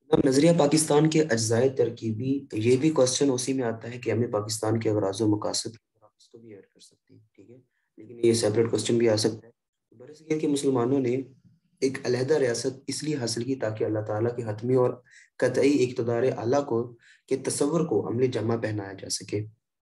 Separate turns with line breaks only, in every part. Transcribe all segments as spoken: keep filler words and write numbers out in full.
اب نظریہ پاکستان کے اجزائے ترکیبی، یہ بھی کوشچن اسی میں آتا ہے کہ ہمیں پاکستان کے اغراض و مقاصد آپ اس کو بھی ایڈ کر سکتے ہیں، ٹھیک ہے، لیکن یہ سیپریٹ کوشچن بھی آ سکتا ہے۔ برصغیر کے مسلمانوں نے ایک علیحدہ ریاست اس لیے حاصل کی تاکہ اللہ تعالیٰ کے حتمی اور قطعی اقتدار اعلیٰ کو کے تصور کو عملی جمع پہنایا جا سکے،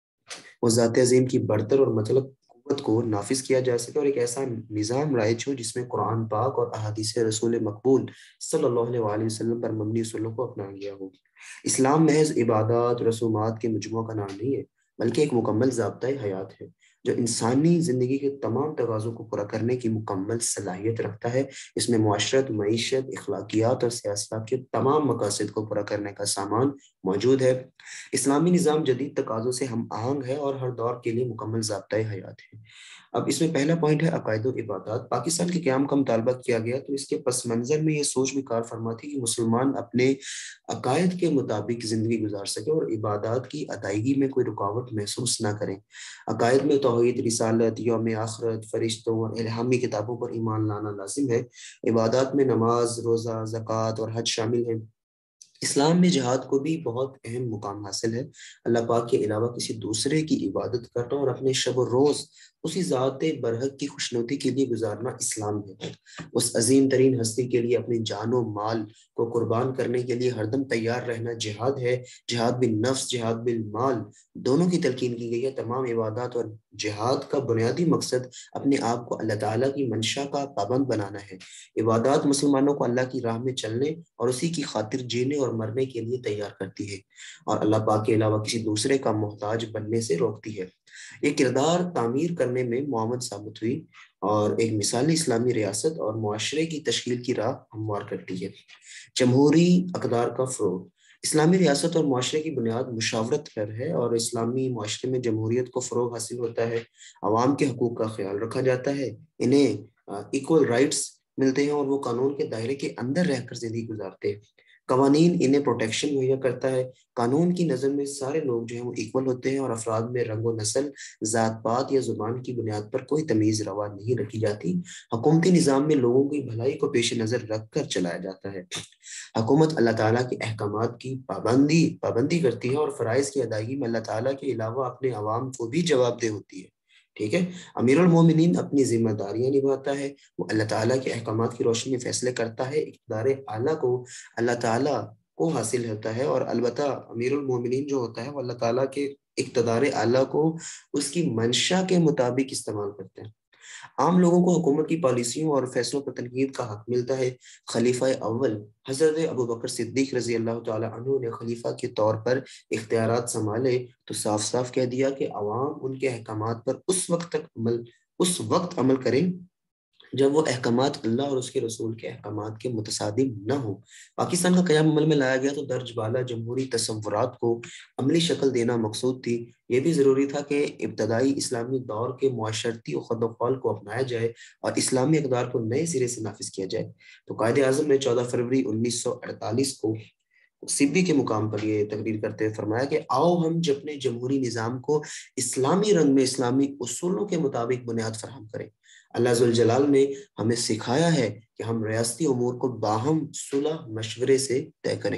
وہ ذات عظیم کی برتر اور مطلق قوت کو نافذ کیا جا سکے، اور ایک ایسا نظام رائج ہو جس میں قرآن پاک اور احادیث رسول مقبول صلی اللہ علیہ وآلہ وسلم پر مبنی اصولوں کو اپنایا گیا ہو۔ اسلام محض عبادات رسومات کے مجموعہ کا نام نہیں ہے، بلکہ ایک مکمل ضابطۂ حیات ہے جو انسانی زندگی کے تمام تقاضوں کو پورا کرنے کی مکمل صلاحیت رکھتا ہے۔ اس میں معاشرت، معیشت، اخلاقیات اور سیاست کے تمام مقاصد کو پورا کرنے کا سامان موجود ہے۔ اسلامی نظام جدید تقاضوں سے ہم آہنگ ہے اور ہر دور کے لیے مکمل ضابطۂ حیات ہے۔ اب اس میں پہلا پوائنٹ ہے عقائد و عبادات۔ پاکستان کے قیام کا مطالبہ کیا گیا تو اس کے پس منظر میں یہ سوچ بھی کار فرما تھی کہ مسلمان اپنے عقائد کے مطابق زندگی گزار سکے اور عبادات کی ادائیگی میں کوئی رکاوٹ محسوس نہ کریں۔ عقائد میں توحید، رسالت، یوم آخرت، فرشتوں اور الہامی کتابوں پر ایمان لانا لازم ہے۔ عبادات میں نماز، روزہ، زکوٰۃ اور حج شامل ہیں۔ اسلام میں جہاد کو بھی بہت اہم مقام حاصل ہے۔ اللہ پاک کے علاوہ کسی دوسرے کی عبادت کرنا اور اپنے شب و روز اسی ذات برحق کی خوشنودی کے لیے گزارنا اسلام ہے۔ اس عظیم ترین ہستی کے لیے اپنی جان و مال کو قربان کرنے کے لیے ہر دم تیار رہنا جہاد ہے۔ جہاد بالنفس، جہاد بالمال دونوں کی تلقین کی گئی ہے۔ تمام عبادات اور جہاد کا بنیادی مقصد اپنے آپ کو اللہ تعالیٰ کی منشا کا پابند بنانا ہے۔ عبادات مسلمانوں کو اللہ کی راہ میں چلنے اور اسی کی خاطر جینے اور مرنے کے لیے تیار کرتی ہے اور اللہ پاک کے علاوہ کسی دوسرے کا محتاج بننے سے روکتی ہے۔ یہ کردار تعمیر کرنے میں معاون ثابت ہوئی اور ایک مثالی اسلامی ریاست اور معاشرے کی تشکیل کی راہ ہموار کرتی ہے۔ جمہوری اقدار کا فروغ۔ اسلامی ریاست اور معاشرے کی بنیاد مشاورت پر ہے اور اسلامی معاشرے میں جمہوریت کو فروغ حاصل ہوتا ہے۔ عوام کے حقوق کا خیال رکھا جاتا ہے، انہیں ایکول رائٹس ملتے ہیں اور وہ قانون کے دائرے کے اندر رہ کر زندگی گزارتے ہیں۔ قوانین انہیں پروٹیکشن مہیا کرتا ہے۔ قانون کی نظر میں سارے لوگ جو ہیں وہ ایکول ہوتے ہیں اور افراد میں رنگ و نسل، ذات پات یا زبان کی بنیاد پر کوئی تمیز روا نہیں رکھی جاتی۔ حکومتی نظام میں لوگوں کی بھلائی کو پیش نظر رکھ کر چلایا جاتا ہے۔ حکومت اللہ تعالیٰ کے احکامات کی پابندی پابندی کرتی ہے اور فرائض کی ادائیگی میں اللہ تعالیٰ کے علاوہ اپنے عوام کو بھی جواب دہ ہوتی ہے، ٹھیک ہے۔ امیر المومنین اپنی ذمہ داریاں نبھاتا ہے، وہ اللہ تعالیٰ کے احکامات کی روشنی میں فیصلے کرتا ہے۔ اقتدار اعلیٰ کو اللہ تعالیٰ کو حاصل ہوتا ہے اور البتہ امیر المومنین جو ہوتا ہے وہ اللہ تعالیٰ کے اقتدار اعلیٰ کو اس کی منشا کے مطابق استعمال کرتے ہیں۔ عام لوگوں کو حکومت کی پالیسیوں اور فیصلوں پر تنقید کا حق ملتا ہے۔ خلیفہ اول حضرت ابوبکر صدیق رضی اللہ تعالیٰ عنہ نے خلیفہ کے طور پر اختیارات سنبھالے تو صاف صاف کہہ دیا کہ عوام ان کے احکامات پر اس وقت تک عمل اس وقت عمل کریں جب وہ احکامات اللہ اور اس کے رسول کے احکامات کے متصادم نہ ہوں۔ پاکستان کا قیام عمل میں لایا گیا تو درج بالا جمہوری تصورات کو عملی شکل دینا مقصود تھی۔ یہ بھی ضروری تھا کہ ابتدائی اسلامی دور کے معاشرتی خد و خال کو اپنایا جائے اور اسلامی اقدار کو نئے سرے سے نافذ کیا جائے۔ تو قائد اعظم نے چودہ فروری انیس سو اڑتالیس کو سبی کے مقام پر یہ تقریر کرتے ہوئے فرمایا کہ آؤ ہم اپنے جمہوری نظام کو اسلامی رنگ میں اسلامی اصولوں کے مطابق بنیاد فراہم کریں۔ اللہ ذوالجلال نے ہمیں سکھایا ہے کہ ہم ریاستی امور کو باہم صلح مشورے سے طے کریں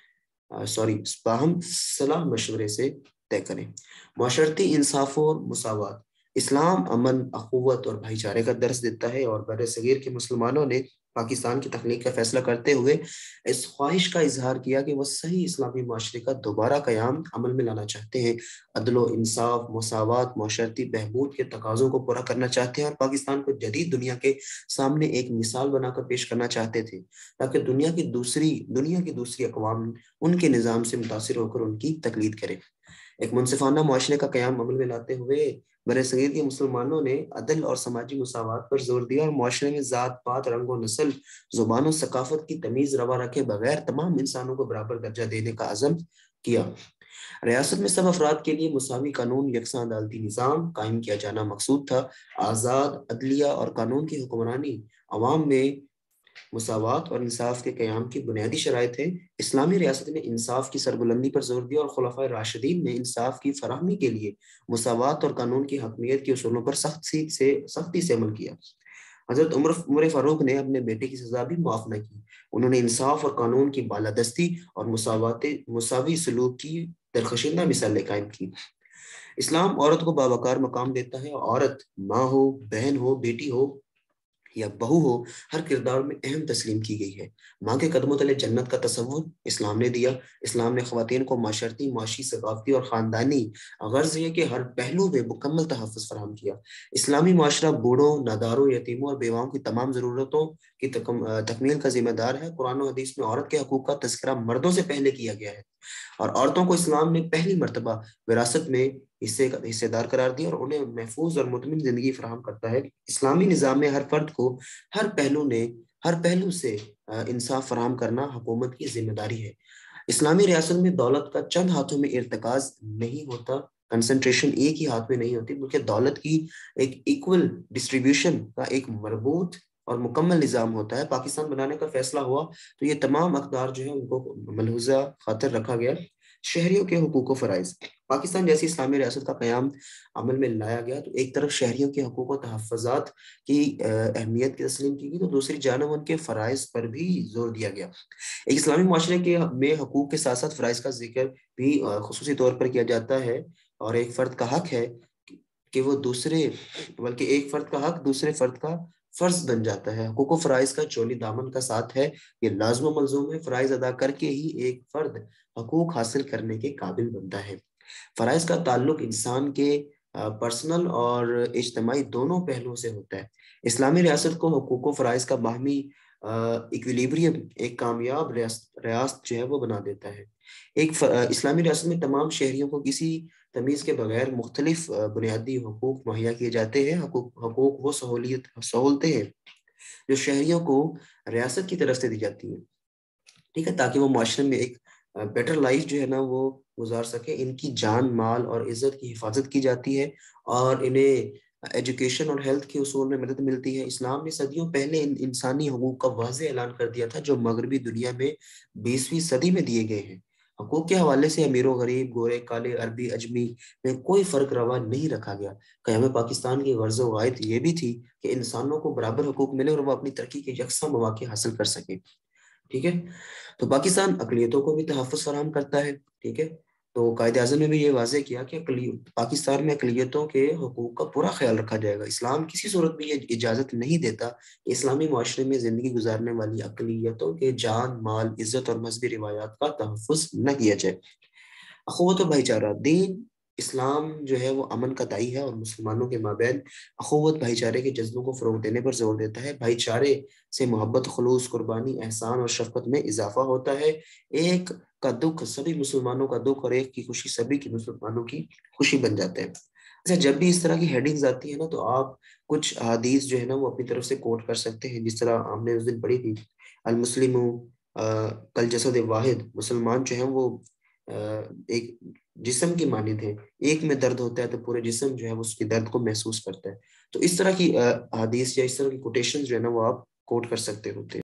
سوری باہم صلاح مشورے سے طے کریں۔ معاشرتی انصاف اور مساوات۔ اسلام امن، اخوت اور بھائی چارے کا درس دیتا ہے اور بر صغیر کے مسلمانوں نے پاکستان کی تخلیق کا فیصلہ کرتے ہوئے اس خواہش کا اظہار کیا کہ وہ صحیح اسلامی معاشرے کا دوبارہ قیام عمل میں لانا چاہتے ہیں، عدل و انصاف، مساوات، معاشرتی بہبود کے تقاضوں کو پورا کرنا چاہتے ہیں اور پاکستان کو جدید دنیا کے سامنے ایک مثال بنا کر پیش کرنا چاہتے تھے تاکہ دنیا کی دوسری دنیا کی دوسری اقوام ان کے نظام سے متاثر ہو کر ان کی تقلید کرے۔ ایک منصفانہ معاشرے کا قیام عمل میں لاتے ہوئے برصغیر کے مسلمانوں نے عدل اور سماجی مساوات پر زور دیا اور معاشرے میں ذات پات، رنگ و نسل، زبان و ثقافت کی تمیز روا رکھے بغیر تمام انسانوں کو برابر درجہ دینے کا عزم کیا۔ ریاست میں سب افراد کے لیے مساوی قانون، یکساں عدالتی نظام قائم کیا جانا مقصود تھا۔ آزاد عدلیہ اور قانون کی حکمرانی عوام میں مساوات اور انصاف کے قیام کی بنیادی شرائط ہے۔ اسلامی ریاست نے انصاف کی سربلندی پر زور دیا اور خلفائے راشدین نے انصاف کی فراہمی کے لیے مساوات اور قانون کی حکمیت کے اصولوں پر سختی سے سختی سے عمل کیا۔ حضرت عمر عمر فاروق نے اپنے بیٹے کی سزا بھی معاف نہ کی انہوں نے انصاف اور قانون کی بالادستی اور مساوات مساوی سلوک کی درخشندہ مثالیں قائم کی۔ اسلام عورت کو باوقار مقام دیتا ہے، عورت ماں ہو، بہن ہو، بیٹی ہو یا بہو ہو، ہر کردار میں اہم تسلیم کی گئی ہے۔ ماں کے قدموں تلے جنت کا تصور اسلام نے دیا۔ اسلام نے خواتین کو معاشرتی، معاشی، ثقافتی اور خاندانی غرض یہ کہ ہر پہلو میں مکمل تحفظ فراہم کیا۔ اسلامی معاشرہ بوڑھوں، ناداروں، یتیموں اور بیواؤں کی تمام ضرورتوں کی تکمیل کا ذمہ دار ہے۔ قرآن و حدیث میں عورت کے حقوق کا تذکرہ مردوں سے پہلے کیا گیا ہے، اور عورتوں کو اسلام نے پہلی مرتبہ وراثت میں حصے کا حصے دار قرار دیا اور انہیں محفوظ اور مطمئن زندگی فراہم کرتا ہے۔ اسلامی نظام میں ہر فرد کو ہر پہلو نے ہر پہلو سے انصاف فراہم کرنا حکومت کی ذمہ داری ہے۔ اسلامی ریاست میں دولت کا چند ہاتھوں میں ارتکاز نہیں ہوتا، کنسنٹریشن ایک ہی ہاتھ میں نہیں ہوتی، بلکہ دولت کی ایک ایکول ڈسٹریبیوشن کا ایک مربوط اور مکمل نظام ہوتا ہے۔ پاکستان بنانے کا فیصلہ ہوا تو یہ تمام اقدار جو ہے ان کو ملحوظہ خاطر رکھا گیا۔ شہریوں کے حقوق و فرائض، پاکستان جیسی اسلامی ریاست کا قیام عمل میں لایا گیا تو ایک طرف شہریوں کے حقوق و تحفظات کی اہمیت کی تسلیم کی گئی، تو دوسری جانب ان کے فرائض پر بھی زور دیا گیا۔ ایک اسلامی معاشرے کے میں حقوق کے ساتھ ساتھ فرائض کا ذکر بھی خصوصی طور پر کیا جاتا ہے، اور ایک فرد کا حق ہے کہ وہ دوسرے بلکہ ایک فرد کا حق دوسرے فرد کا فرض بن جاتا ہے۔ حقوق و فرائض کا چولی دامن کا ساتھ ہے، یہ لازم و ملزوم ہے۔ فرائض ادا کر کے ہی ایک فرد حقوق حاصل کرنے کے قابل بنتا ہے۔ فرائض کا تعلق انسان کے پرسنل اور اجتماعی دونوں پہلوؤں سے ہوتا ہے۔ اسلامی ریاست کو حقوق و فرائض کا باہمی ایکویلیبریم ایک کامیاب ریاست ریاست جو ہے وہ بنا دیتا ہے۔ ایک اسلامی ریاست میں تمام شہریوں کو کسی تمیز کے بغیر مختلف بنیادی حقوق مہیا کیے جاتے ہیں۔ حقوق حقوق وہ سہولیت سہولتیں ہیں جو شہریوں کو ریاست کی طرف سے دی جاتی ہیں، ٹھیک ہے، تاکہ وہ معاشرے میں ایک بیٹر لائف جو ہے نا وہ گزار سکے۔ ان کی جان، مال اور عزت کی حفاظت کی جاتی ہے، اور انہیں ایجوکیشن اور ہیلتھ کے اصول میں مدد ملتی ہے۔ اسلام نے صدیوں پہلے ان انسانی حقوق کا واضح اعلان کر دیا تھا، جو مغربی دنیا میں بیسویں صدی میں دیے گئے ہیں۔ حقوق کے حوالے سے امیر و غریب، گورے کالے، عربی اجمی میں کوئی فرق روا نہیں رکھا گیا۔ قیام پاکستان کی غرض و غایت یہ بھی تھی کہ انسانوں کو برابر حقوق ملے اور وہ اپنی ترقی کے یکساں مواقع حاصل کر سکیں، ٹھیک ہے۔ تو پاکستان اقلیتوں کو بھی تحفظ فراہم کرتا ہے، ٹھیک ہے۔ تو قائد اعظم نے بھی یہ واضح کیا کہ پاکستان میں اقلیتوں کے حقوق کا پورا خیال رکھا جائے گا۔ اسلام کسی صورت میں یہ اجازت نہیں دیتا کہ اسلامی معاشرے میں زندگی گزارنے والی اقلیتوں کے جان، مال، عزت اور مذہبی روایات کا تحفظ نہ کیا جائے۔ اخوت و بھائی چارہ، دین اسلام جو ہے وہ امن کا داعی ہے اور مسلمانوں کے مابین اخوت بھائی چارے کے جذبوں کو فروغ دینے پر زور دیتا ہے۔ بھائی چارے سے محبت، خلوص، قربانی، احسان اور شفقت میں اضافہ ہوتا ہے۔ ایک کا دکھ سبھی مسلمانوں کا دکھ، اور ایک کی خوشی سبھی کی مسلمانوں کی خوشی بن جاتے ہیں۔ اچھا، جب بھی اس طرح کی ہیڈنگز آتی ہیں نا تو آپ کچھ حدیث جو ہے نا وہ اپنی طرف سے کوٹ کر سکتے ہیں، جس طرح ہم نے اس دن پڑھی تھی، المسلم کالجسد واحد، مسلمان جو ہیں وہ ایک جسم کی مانند ہے، ایک میں درد ہوتا ہے تو پورے جسم جو ہے اس کی درد کو محسوس کرتا ہے۔ تو اس طرح کی حدیث یا اس طرح کی کوٹیشن جو ہے نا وہ آپ کوٹ کر سکتے ہوتے ہیں۔